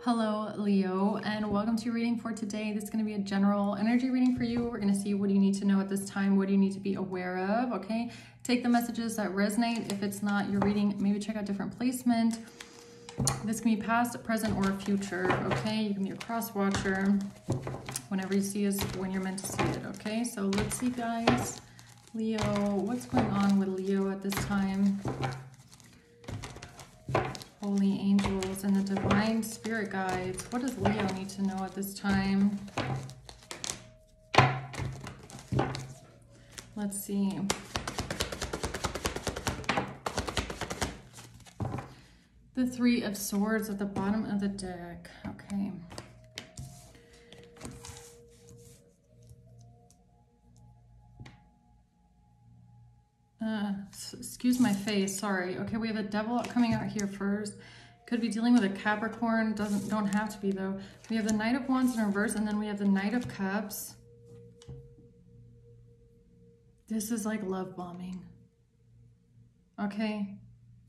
Hello, Leo, and welcome to your reading for today. This is going to be a general energy reading for you. We're going to see what do you need to know at this time, what do you need to be aware of, okay? Take the messages that resonate. If it's not your reading, maybe check out different placement. This can be past, present, or future, okay? You can be a cross watcher. Whenever you see is when you're meant to see it, okay? So let's see, guys. Leo, what's going on with Leo at this time? Holy angels and the divine spirit guides. What does Leo need to know at this time? Let's see. The Three of Swords at the bottom of the deck. Okay. Excuse my face, sorry. Okay, we have a Devil coming out here first. Could be dealing with a Capricorn, don't have to be though. We have the Knight of Wands in reverse, and then we have the Knight of Cups. This is like love bombing. Okay.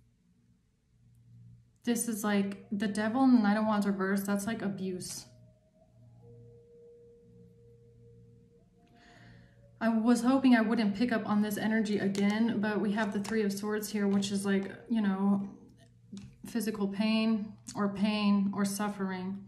This is like the Devil and the Knight of Wands reverse, that's like abuse. I was hoping I wouldn't pick up on this energy again, but we have the Three of Swords here, which is like, you know, physical pain or suffering.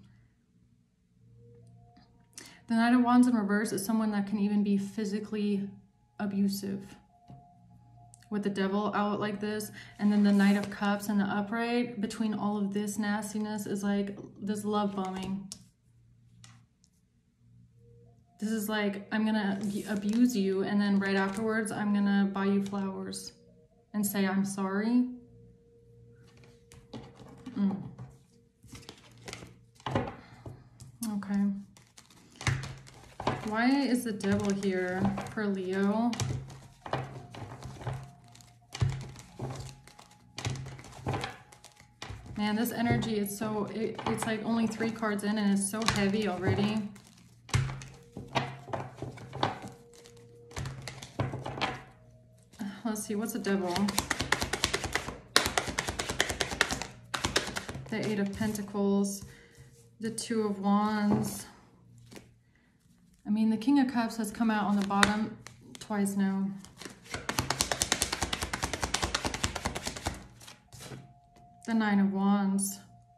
The Knight of Wands in reverse is someone that can even be physically abusive. With the Devil out like this, and then the Knight of Cups and the upright, between all of this nastiness is like this love bombing. This is like, I'm gonna abuse you, and then right afterwards, I'm gonna buy you flowers and say I'm sorry. Okay. Why is the Devil here for Leo? Man, this energy is so, it's like only 3 cards in and it's so heavy already. Let's see, what's a Devil? The Eight of Pentacles, the Two of Wands. I mean, the King of Cups has come out on the bottom twice now. The Nine of Wands.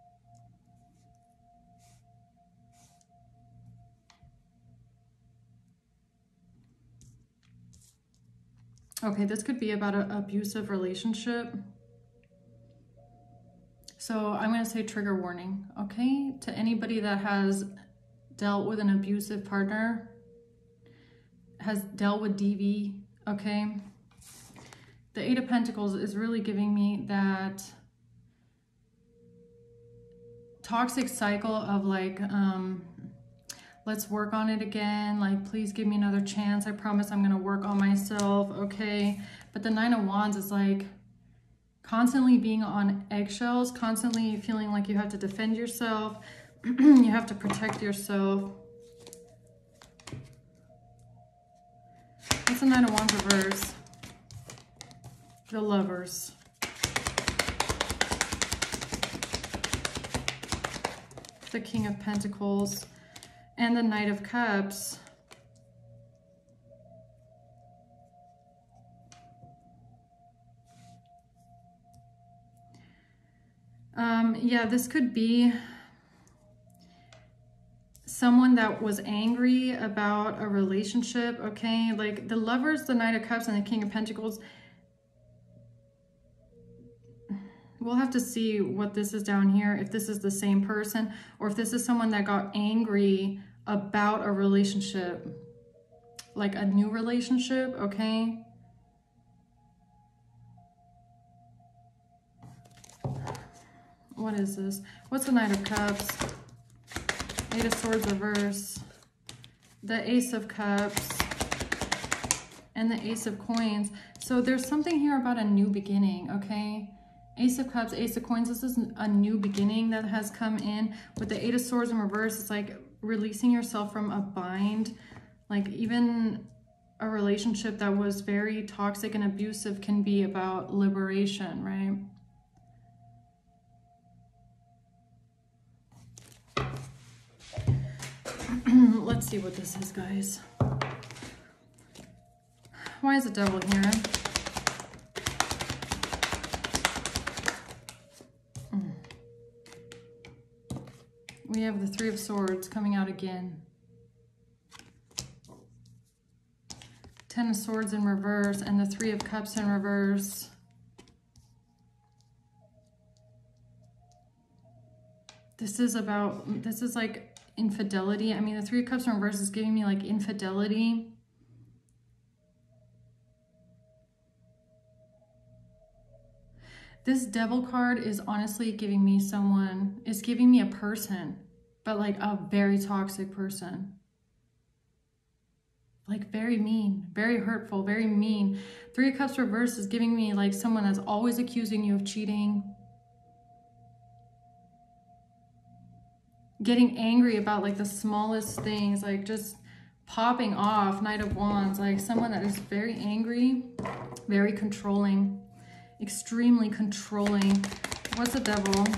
Okay, this could be about an abusive relationship. So I'm going to say trigger warning, okay? To anybody that has dealt with an abusive partner, has dealt with DV, okay? The Eight of Pentacles is really giving me that toxic cycle of like, let's work on it again. Like, please give me another chance. I promise I'm going to work on myself. Okay. But the Nine of Wands is like constantly being on eggshells, constantly feeling like you have to defend yourself. You have to protect yourself. What's the Nine of Wands reverse? The Lovers. The King of Pentacles. And the Knight of Cups. Yeah, this could be someone that was angry about a relationship, okay? Like the Lovers, the Knight of Cups, and the King of Pentacles. We'll have to see what this is down here, if this is the same person, or if this is someone that got angry about a relationship, like a new relationship, okay? What is this? What's the Knight of Cups? Eight of Swords reverse. The Ace of Cups. And the Ace of Coins. So there's something here about a new beginning, okay? Ace of Cups, Ace of Coins, this is a new beginning that has come in. With the Eight of Swords in reverse, it's like releasing yourself from a bind. Like even a relationship that was very toxic and abusive can be about liberation, right? Let's see what this is, guys. Why is the devil here? We have the Three of Swords coming out again. Ten of Swords in reverse and the Three of Cups in reverse. This is like infidelity. I mean, the Three of Cups in reverse is giving me like infidelity. This Devil card is honestly giving me someone, it's giving me a person, but like a very toxic person. Like very mean, very hurtful, very mean. Three of Cups reverse is giving me like someone that's always accusing you of cheating. Getting angry about like the smallest things, like just popping off. Knight of Wands, like someone that is very angry, very controlling, extremely controlling. What's the Devil?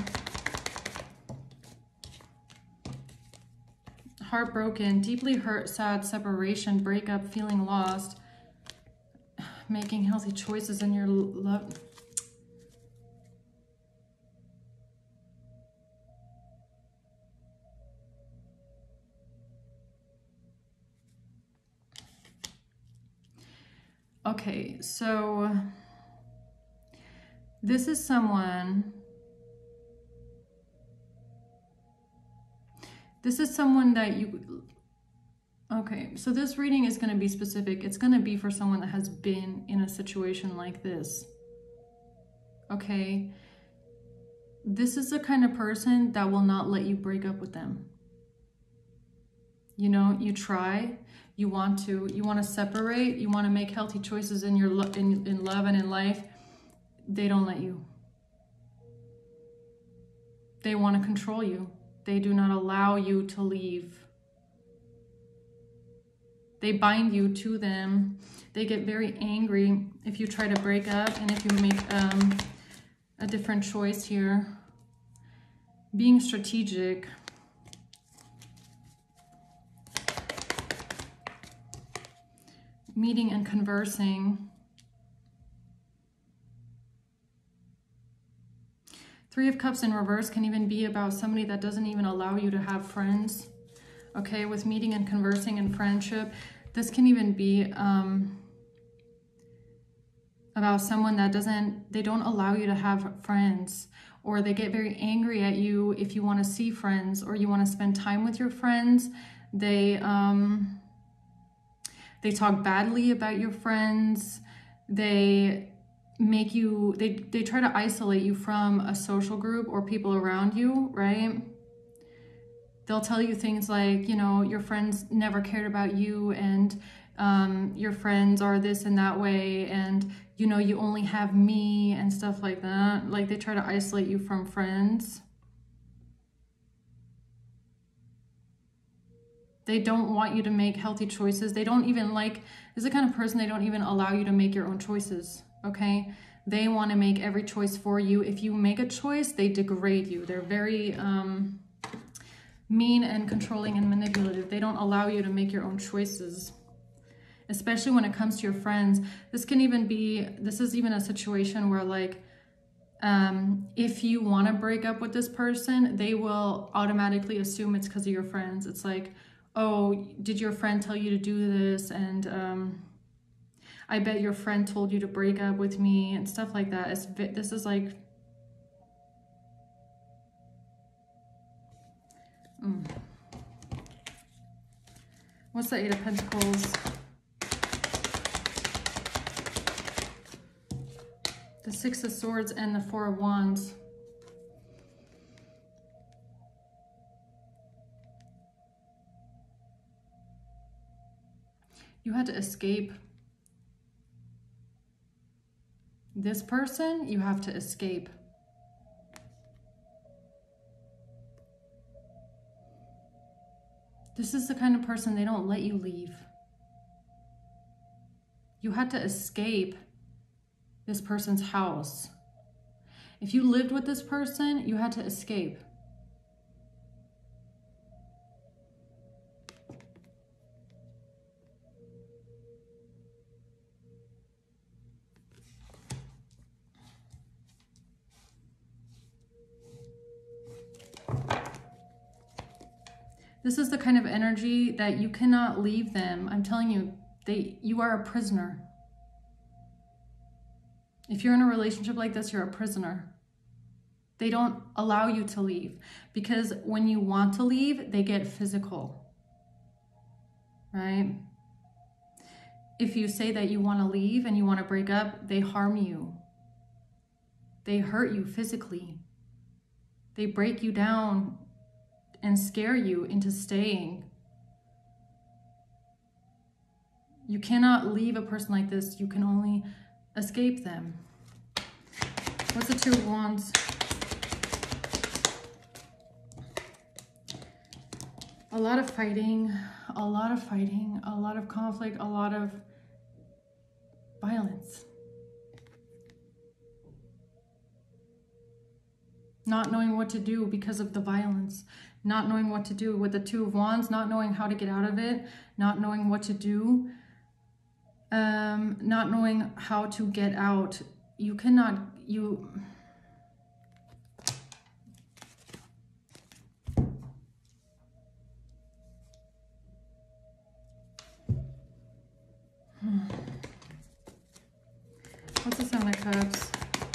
Heartbroken, deeply hurt, sad, separation, breakup, feeling lost, making healthy choices in your love. Okay, so this is someone, that you, okay, so this reading is going to be specific. It's going to be for someone that has been in a situation like this. Okay, this is the kind of person that will not let you break up with them. You know, you try, you want to separate, you want to make healthy choices in your in love and in life. They don't let you. They want to control you. They do not allow you to leave. They bind you to them. They get very angry if you try to break up and if you make a different choice here. Being strategic. Meeting and conversing. Three of Cups in reverse can even be about somebody that doesn't even allow you to have friends. Okay, with meeting and conversing and friendship. This can even be about someone that they don't allow you to have friends, or they get very angry at you if you want to see friends or you want to spend time with your friends. They talk badly about your friends. They make you, they try to isolate you from a social group or people around you, right? They'll tell you things like, you know, your friends never cared about you, and your friends are this and that way, and, you know, you only have me and stuff like that. Like, they try to isolate you from friends. They don't want you to make healthy choices. They don't even like, this is the kind of person, they don't even allow you to make your own choices, okay? They want to make every choice for you. If you make a choice, they degrade you. They're very mean and controlling and manipulative. They don't allow you to make your own choices, especially when it comes to your friends. This can even be, this is even a situation where, like, if you want to break up with this person, they will automatically assume it's because of your friends. It's like, oh, did your friend tell you to do this? And I bet your friend told you to break up with me and stuff like that. This is like, what's the Eight of Pentacles? The Six of Swords and the Four of Wands. You had to escape. This person, you have to escape. This is the kind of person, they don't let you leave. You had to escape this person's house. If you lived with this person, you had to escape. This is the kind of energy that you cannot leave them. I'm telling you, you are a prisoner. If you're in a relationship like this, you're a prisoner. They don't allow you to leave, because when you want to leave, they get physical, right? If you say that you want to leave and you want to break up, they harm you. They hurt you physically. They break you down and scare you into staying. You cannot leave a person like this. You can only escape them. What's the Two of Wands? A lot of fighting, a lot of fighting, a lot of conflict, a lot of violence. Not knowing what to do because of the violence. Not knowing what to do with the Two of Wands, not knowing how to get out of it, not knowing what to do, not knowing how to get out. You cannot, What's the Seven of Cups?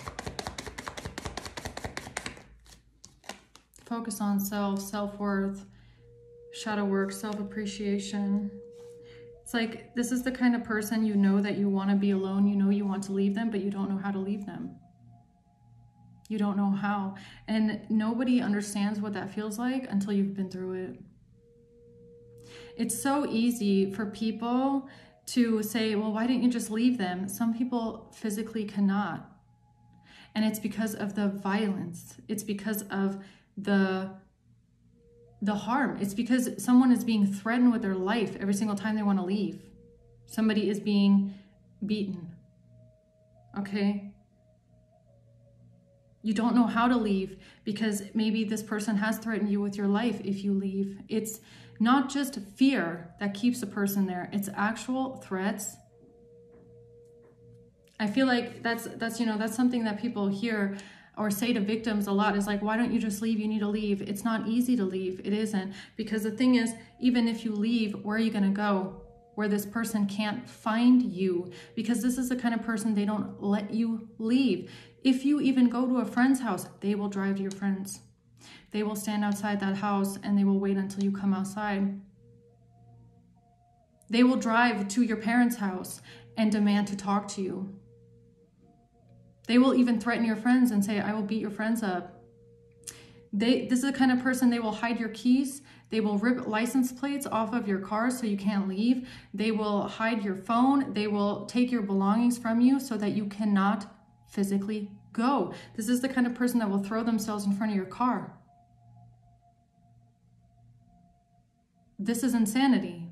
Focus on self, self-worth, shadow work, self-appreciation. It's like, this is the kind of person, you know that you want to be alone. You know you want to leave them, but you don't know how to leave them. You don't know how. And nobody understands what that feels like until you've been through it. It's so easy for people to say, well, why didn't you just leave them? Some people physically cannot. And it's because of the violence. It's because of the harm. It's because someone is being threatened with their life every single time they want to leave. Somebody is being beaten. Okay? You don't know how to leave because maybe this person has threatened you with your life if you leave. It's not just fear that keeps a person there. It's actual threats. I feel like that's something that people hear or say to victims a lot, is like, why don't you just leave? You need to leave. It's not easy to leave. It isn't. Because the thing is, even if you leave, where are you going to go? Where this person can't find you. Because this is the kind of person, they don't let you leave. If you even go to a friend's house, they will drive to your friends. They will stand outside that house and they will wait until you come outside. They will drive to your parents' house and demand to talk to you. They will even threaten your friends and say, I will beat your friends up. This is the kind of person, they will hide your keys. They will rip license plates off of your car so you can't leave. They will hide your phone. They will take your belongings from you so that you cannot physically go. This is the kind of person that will throw themselves in front of your car. This is insanity.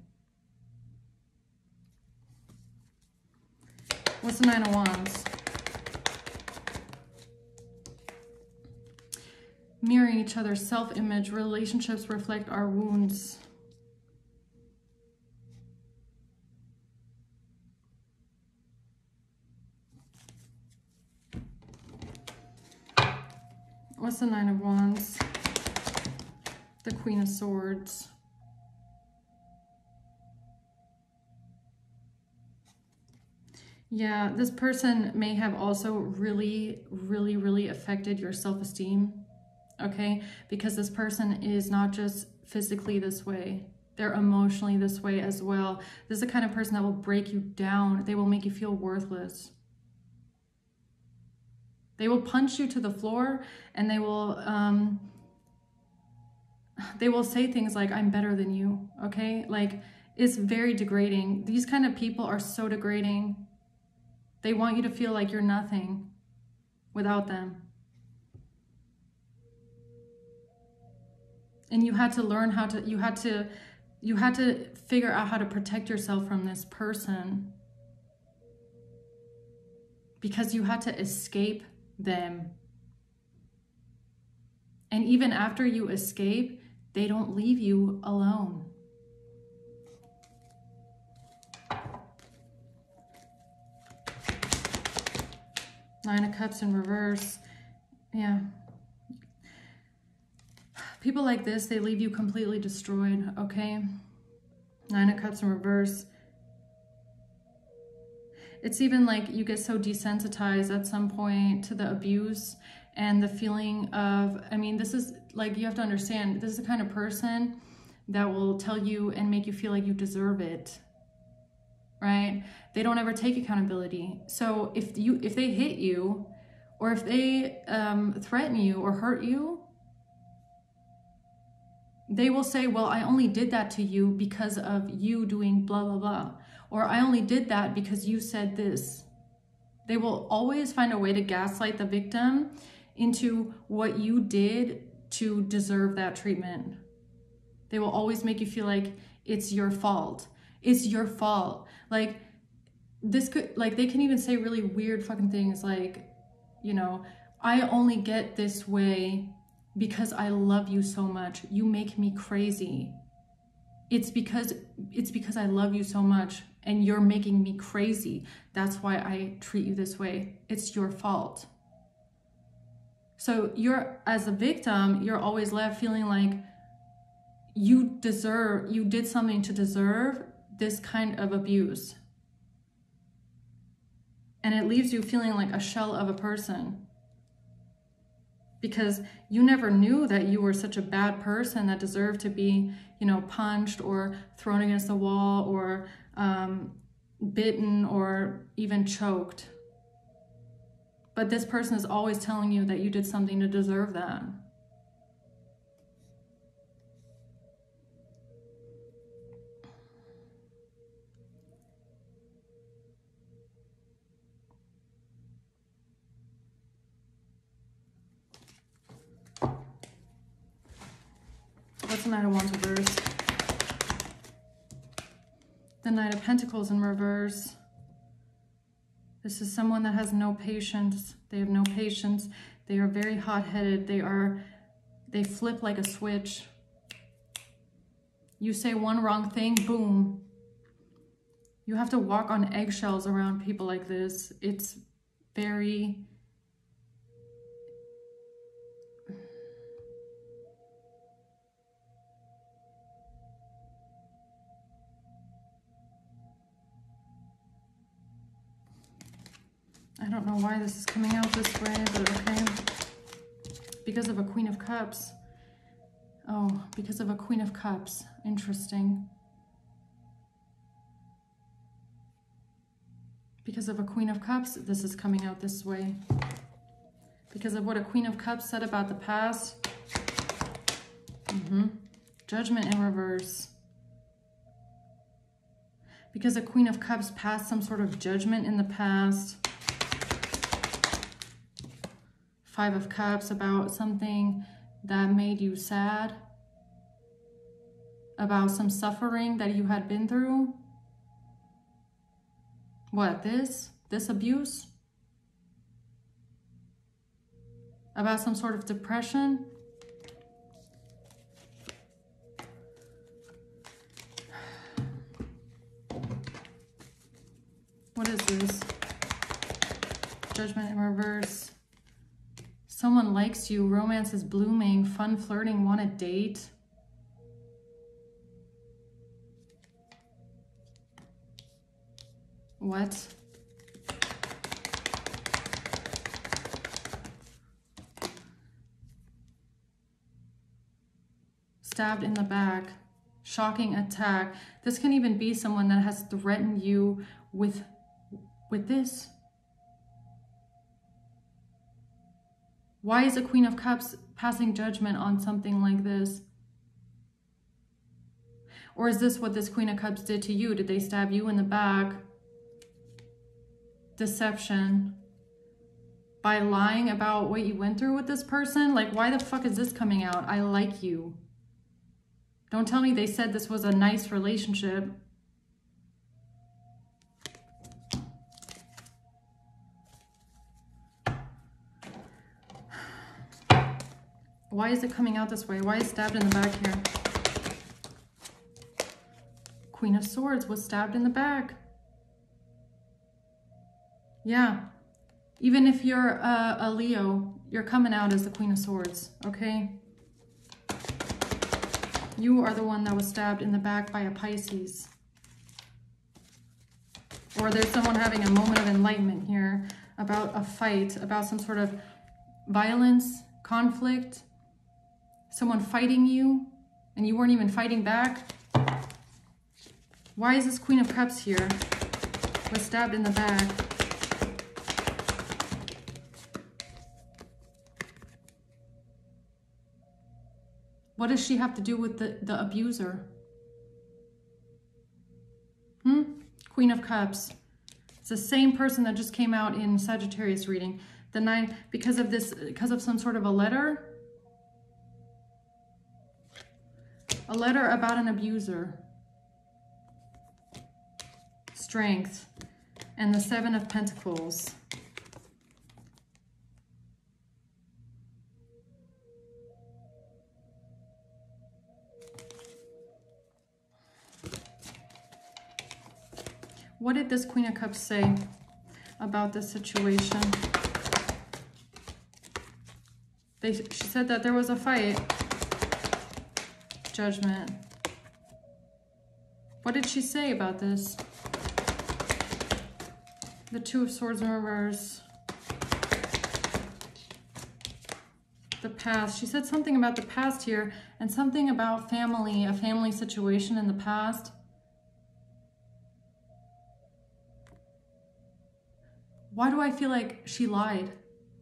What's the Nine of Wands? Mirroring each other's self-image. Relationships reflect our wounds. What's the Nine of Wands? The Queen of Swords. Yeah, this person may have also really, really, really affected your self-esteem. Okay, because this person is not just physically this way, they're emotionally this way as well. This is the kind of person that will break you down. They will make you feel worthless. They will punch you to the floor, and they will say things like, I'm better than you. Okay, like, it's very degrading. These kind of people are so degrading. They want you to feel like you're nothing without them. And you had to learn how to, you had to figure out how to protect yourself from this person. Because you had to escape them. And even after you escape, they don't leave you alone. Nine of Cups in reverse. Yeah. People like this, they leave you completely destroyed, okay? 9 of Cups in reverse. It's even like you get so desensitized at some point to the abuse and the feeling of, I mean, this is like, you have to understand, this is the kind of person that will tell you and make you feel like you deserve it, right? They don't ever take accountability. So if they hit you, or if they threaten you or hurt you, they will say, well, I only did that to you because of you doing blah, blah, blah. Or I only did that because you said this. They will always find a way to gaslight the victim into what you did to deserve that treatment. They will always make you feel like it's your fault. It's your fault. Like, this could, like, they can even say really weird fucking things like, you know, I only get this way because I love you so much. You make me crazy. It's because I love you so much and you're making me crazy. That's why I treat you this way. It's your fault. So as a victim, you're always left feeling like you did something to deserve this kind of abuse. And it leaves you feeling like a shell of a person. Because you never knew that you were such a bad person that deserved to be, you know, punched or thrown against the wall or bitten or even choked. But this person is always telling you that you did something to deserve that. What's the Knight of Wands reverse? The Knight of Pentacles in reverse. This is someone that has no patience. They have no patience. They are very hot-headed. They flip like a switch. You say one wrong thing, boom. You have to walk on eggshells around people like this. It's very... I don't know why this is coming out this way, but okay. Because of a Queen of Cups. Oh, because of a Queen of Cups. Interesting. Because of a Queen of Cups, this is coming out this way. Because of what a Queen of Cups said about the past. Judgment in reverse. Because a Queen of Cups passed some sort of judgment in the past. 5 of Cups about something that made you sad. About some suffering that you had been through. What, this abuse? About some sort of depression? What is this? Judgment in reverse. Someone likes you, romance is blooming, fun flirting, want a date. What? Stabbed in the back, shocking attack. This can even be someone that has threatened you with this. Why is a Queen of Cups passing judgment on something like this? Or is this what this Queen of Cups did to you? Did they stab you in the back? Deception. By lying about what you went through with this person? Like, why the fuck is this coming out? I like you. Don't tell me they said this was a nice relationship. Why is it coming out this way? Why is stabbed in the back here? Queen of Swords was stabbed in the back. Yeah. Even if you're a Leo, you're coming out as the Queen of Swords, okay? You are the one that was stabbed in the back by a Pisces. Or there's someone having a moment of enlightenment here about a fight, about some sort of violence, conflict, someone fighting you, and you weren't even fighting back. Why is this Queen of Cups here? Was stabbed in the back. What does she have to do with the abuser? Queen of Cups. It's the same person that just came out in Sagittarius reading. The 9, because of some sort of a letter. A letter about an abuser. Strength. And the 7 of Pentacles. What did this Queen of Cups say about this situation? She said that there was a fight. Judgment. What did she say about this? The 2 of Swords in reverse. The past. She said something about the past here and something about family, a family situation in the past. Why do I feel like she lied?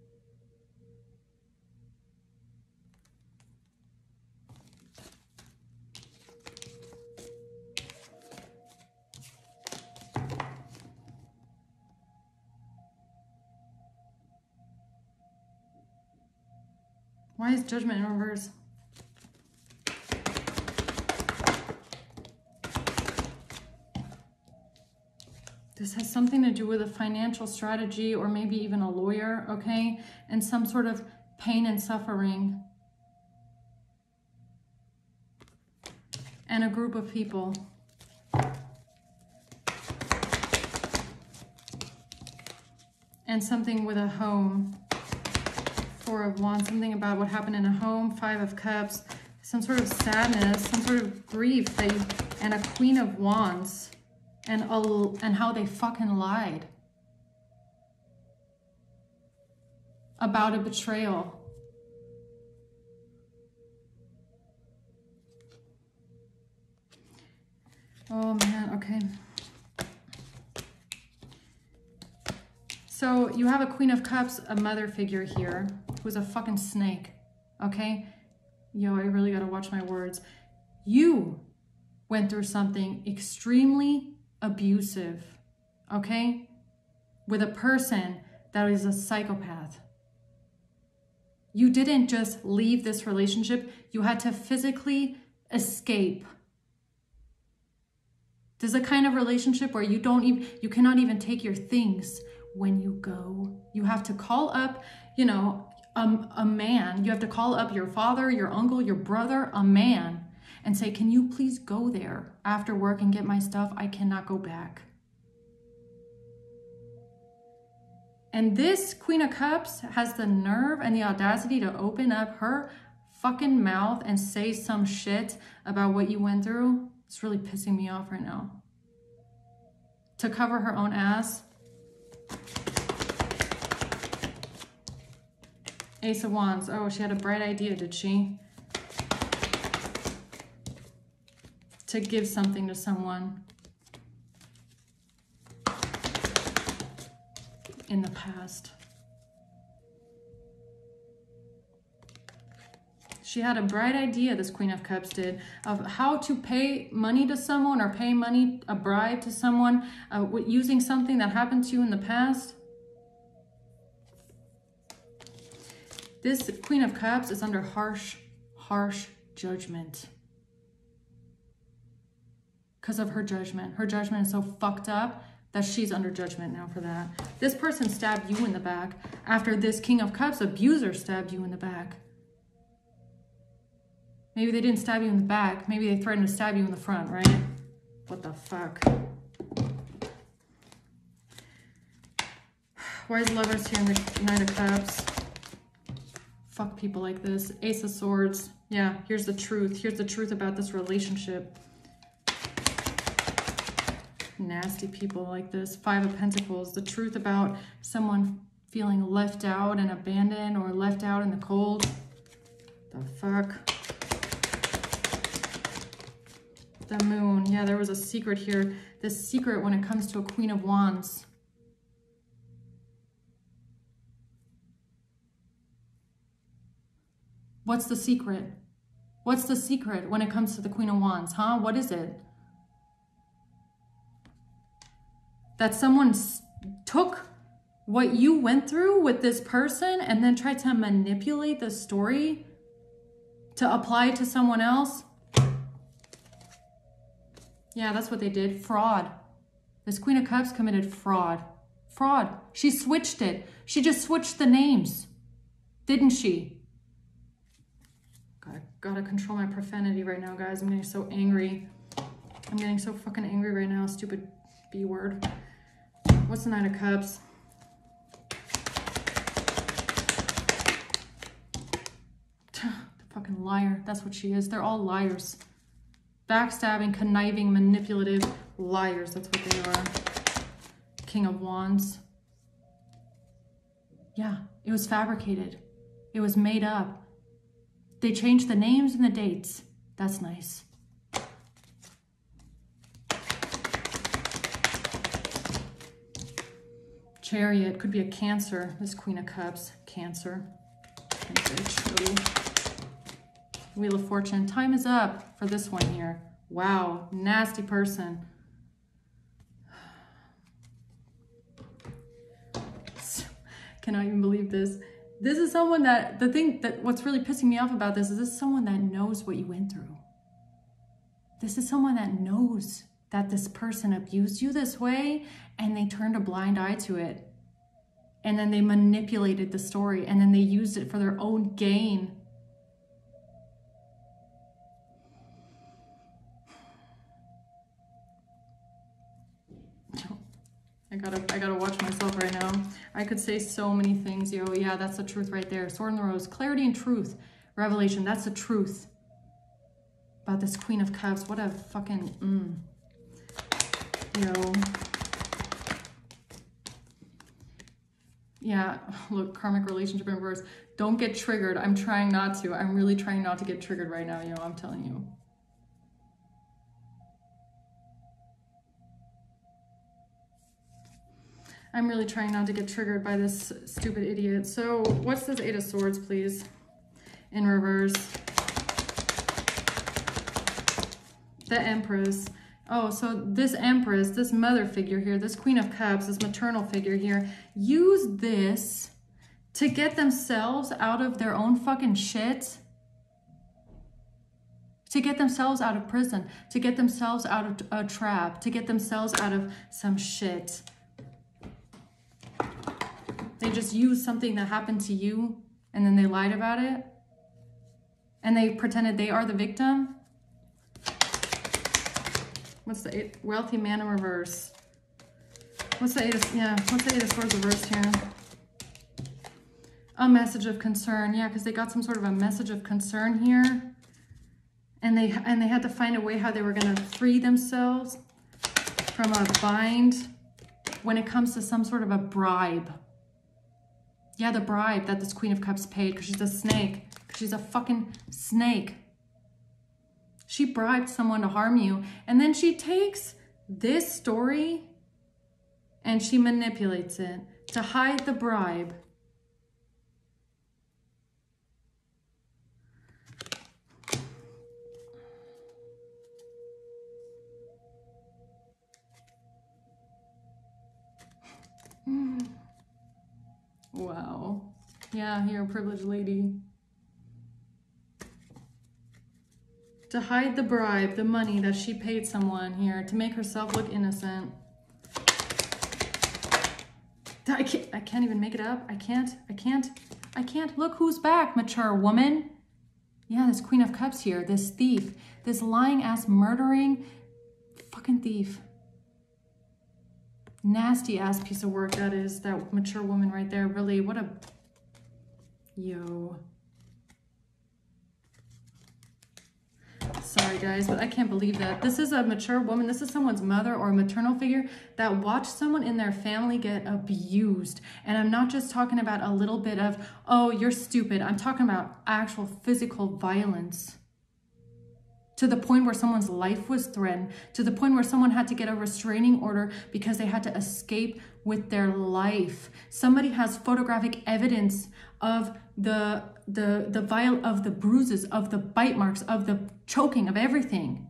Why is Judgment in reverse? This has something to do with a financial strategy or maybe even a lawyer, okay? And some sort of pain and suffering. And a group of people. And something with a home. 4 of Wands, something about what happened in a home. 5 of Cups, some sort of sadness, some sort of grief, and a Queen of Wands. And how they fucking lied about a betrayal. Oh man, okay. So you have a Queen of Cups, a mother figure here, who's a fucking snake, okay? Yo, I really gotta watch my words. You went through something extremely abusive, okay? With a person that is a psychopath. You didn't just leave this relationship, you had to physically escape. This is a kind of relationship where you cannot even take your things when you go. You have to call up, you know, a man. You have to call up your father, your uncle, your brother, a man, and say, can you please go there after work and get my stuff? I cannot go back. And this Queen of Cups has the nerve and the audacity to open up her fucking mouth and say some shit about what you went through. It's really pissing me off right now. To cover her own ass. Ace of Wands. Oh, she had a bright idea, did she? To give something to someone in the past. She had a bright idea, this Queen of Cups did, of how to pay money to someone or pay money, a bribe to someone, using something that happened to you in the past. This Queen of Cups is under harsh judgment. Because of her judgment. Her judgment is so fucked up that she's under judgment now for that. This person stabbed you in the back after this King of Cups abuser stabbed you in the back. Maybe they didn't stab you in the back. Maybe they threatened to stab you in the front, right? What the fuck? Why is Lovers here in the Knight of Cups? Fuck people like this. Ace of Swords. Yeah, here's the truth. Here's the truth about this relationship. Nasty people like this. Five of Pentacles. The truth about someone feeling left out and abandoned or left out in the cold. The fuck? The Moon. Yeah, there was a secret here. This secret when it comes to a Queen of Wands. What's the secret? What's the secret when it comes to the Queen of Wands, huh? What is it? That someone took what you went through with this person and then tried to manipulate the story to apply it to someone else? Yeah, that's what they did. Fraud. This Queen of Cups committed fraud. Fraud. She switched it. She just switched the names. Didn't she? Gotta control my profanity right now, guys. I'm getting so angry. I'm getting so fucking angry right now. Stupid B word. What's the Nine of Cups? The fucking liar. That's what she is. They're all liars. Backstabbing, conniving, manipulative liars. That's what they are. King of Wands. Yeah, it was fabricated. It was made up. They changed the names and the dates. That's nice. Chariot. Could be a Cancer. This Queen of Cups. Cancer. Wheel of Fortune. Time is up for this one here. Wow. Nasty person. Cannot even believe this. This is someone that, what's really pissing me off about this is someone that knows what you went through. This is someone that knows that this person abused you this way and they turned a blind eye to it. And then they manipulated the story and then they used it for their own gain. I gotta watch myself right now. I could say so many things, yo. Yeah, that's the truth right there. Sword in the Rose. Clarity and truth. Revelation. That's the truth. About this Queen of Cups. What a fucking... Yo. Yeah. Look, karmic relationship in reverse. Don't get triggered. I'm trying not to. I'm really trying not to get triggered right now, yo. I'm telling you. I'm really trying not to get triggered by this stupid idiot. So what's this Eight of Swords, please? In reverse. The Empress. Oh, so this Empress, this mother figure here, this Queen of Cups, this maternal figure here, use this to get themselves out of their own fucking shit. To get themselves out of prison. To get themselves out of a trap. To get themselves out of some shit. They just use something that happened to you and then they lied about it. And they pretended they are the victim. What's the eight? Wealthy man in reverse. What's the Eight of, what's the Eight of Swords reversed here? A message of concern. Yeah, because they got some sort of a message of concern here. And they had to find a way how they were going to free themselves from a bind when it comes to some sort of a bribe. Yeah, the bribe that this Queen of Cups paid because she's a snake. She's a fucking snake. She bribed someone to harm you. And then she takes this story and she manipulates it to hide the bribe. Wow. Yeah, you're a privileged lady. To hide the bribe, the money that she paid someone here to make herself look innocent. I can't even make it up. I can't. Look who's back, mature woman. Yeah, this Queen of Cups here, this thief, this lying ass murdering fucking thief. Nasty ass piece of work that is, that mature woman right there. Really, what a... Yo. Sorry guys, but I can't believe that. This is a mature woman. This is someone's mother or a maternal figure that watched someone in their family get abused. And I'm not just talking about a little bit of, oh, you're stupid. I'm talking about actual physical violence. To the point where someone's life was threatened, to the point where someone had to get a restraining order because they had to escape with their life. Somebody has photographic evidence of the bruises, of the bite marks, of the choking, of everything.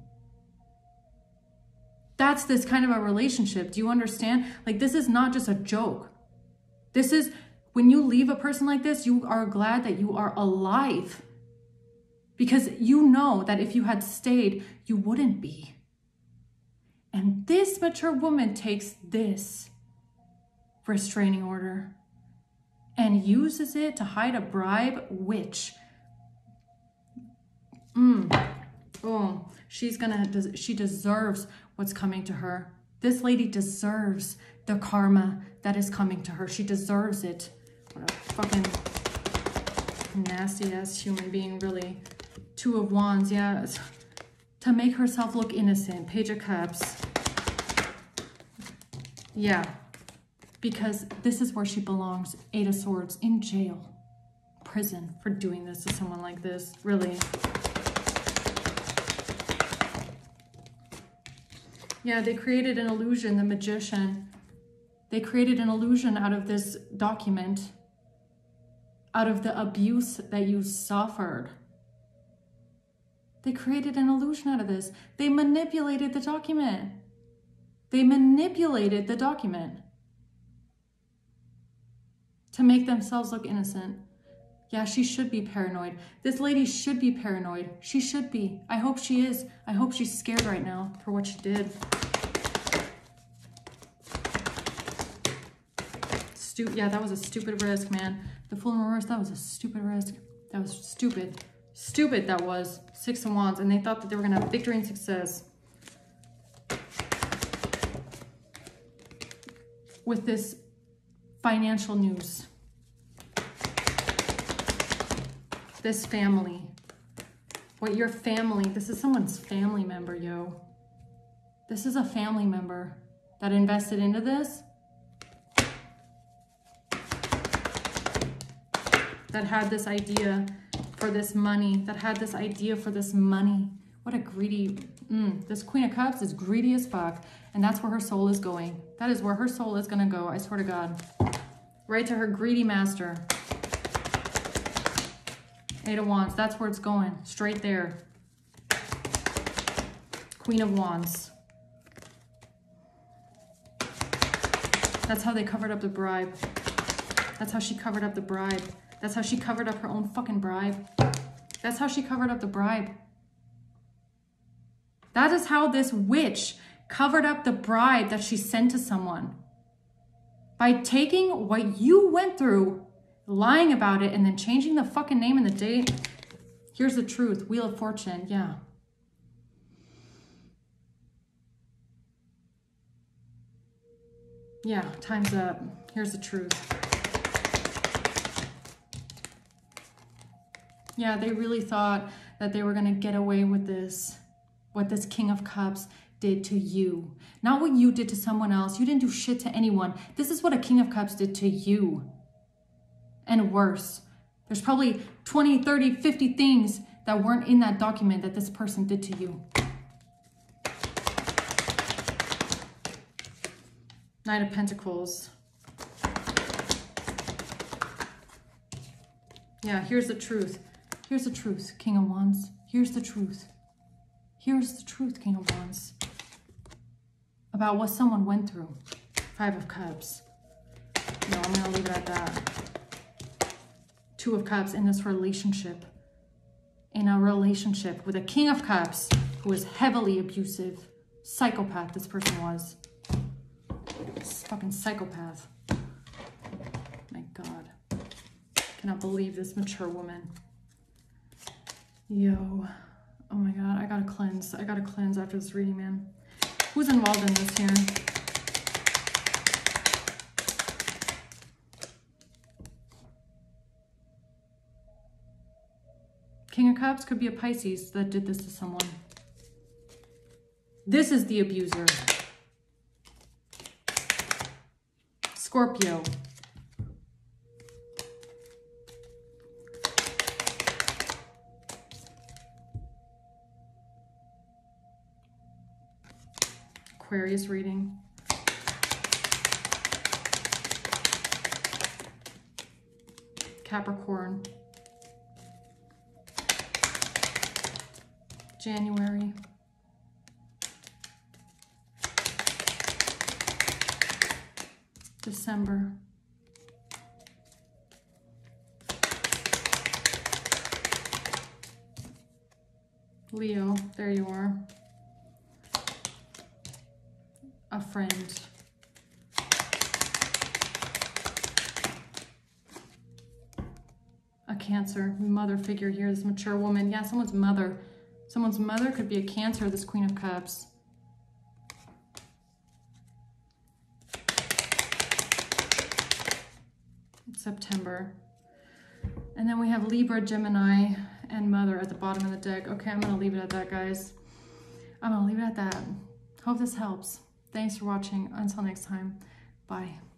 That's this kind of a relationship. Do you understand? Like, this is not just a joke. This is, when you leave a person like this, you are glad that you are alive. Because you know that if you had stayed, you wouldn't be. And this mature woman takes this restraining order and uses it to hide a bribe, which, she deserves what's coming to her. This lady deserves the karma that is coming to her. She deserves it. What a fucking nasty ass human being, really. Two of Wands, yeah. To make herself look innocent. Page of Cups. Yeah. Because this is where she belongs. Eight of Swords. In jail. Prison for doing this to someone like this. Really. Yeah, they created an illusion, the Magician. They created an illusion out of this document. Out of the abuse that you suffered. They created an illusion out of this. They manipulated the document. They manipulated the document to make themselves look innocent. Yeah, she should be paranoid. This lady should be paranoid. She should be. I hope she is. I hope she's scared right now for what she did. Yeah, that was a stupid risk, man. The Fool in Reverse, that was a stupid risk. That was stupid. Stupid that was. Six of Wands, and they thought that they were going to have victory and success with this financial news. This family. What your family, this is someone's family member, yo. This is a family member that invested into this. That had this idea for this money, that had this idea for this money. What a greedy, this Queen of Cups is greedy as fuck. And that's where her soul is going. That is where her soul is gonna go, I swear to God. Right to her greedy master. Eight of Wands, that's where it's going, straight there. Queen of Wands. That's how they covered up the bribe. That's how she covered up the bribe. That's how she covered up her own fucking bribe. That's how she covered up the bribe. That is how this witch covered up the bribe that she sent to someone. By taking what you went through, lying about it, and then changing the fucking name and the date. Here's the truth. Wheel of Fortune, yeah. Yeah, time's up. Here's the truth. Yeah, they really thought that they were going to get away with this. What this King of Cups did to you. Not what you did to someone else. You didn't do shit to anyone. This is what a King of Cups did to you. And worse. There's probably 20, 30, 50 things that weren't in that document that this person did to you. Knight of Pentacles. Yeah, here's the truth. Here's the truth, King of Wands. Here's the truth. Here's the truth, King of Wands. About what someone went through. Five of Cups. No, I'm going to leave it at that. Two of Cups in this relationship. In a relationship with a King of Cups who is heavily abusive. Psychopath, this person was. This fucking psychopath. My God. Cannot believe this mature woman. Yo. Oh my God, I gotta cleanse. I gotta cleanse after this reading, man. Who's involved in this here? King of Cups could be a Pisces that did this to someone. This is the abuser. Scorpio. Aquarius reading. Capricorn. January. December. Leo, there you are. A friend. A Cancer, mother figure here, this mature woman. Yeah, someone's mother. Someone's mother could be a Cancer, this Queen of Cups. September. And then we have Libra, Gemini, and Mother at the bottom of the deck. Okay, I'm going to leave it at that, guys. I'm going to leave it at that. Hope this helps. Thanks for watching. Until next time. Bye.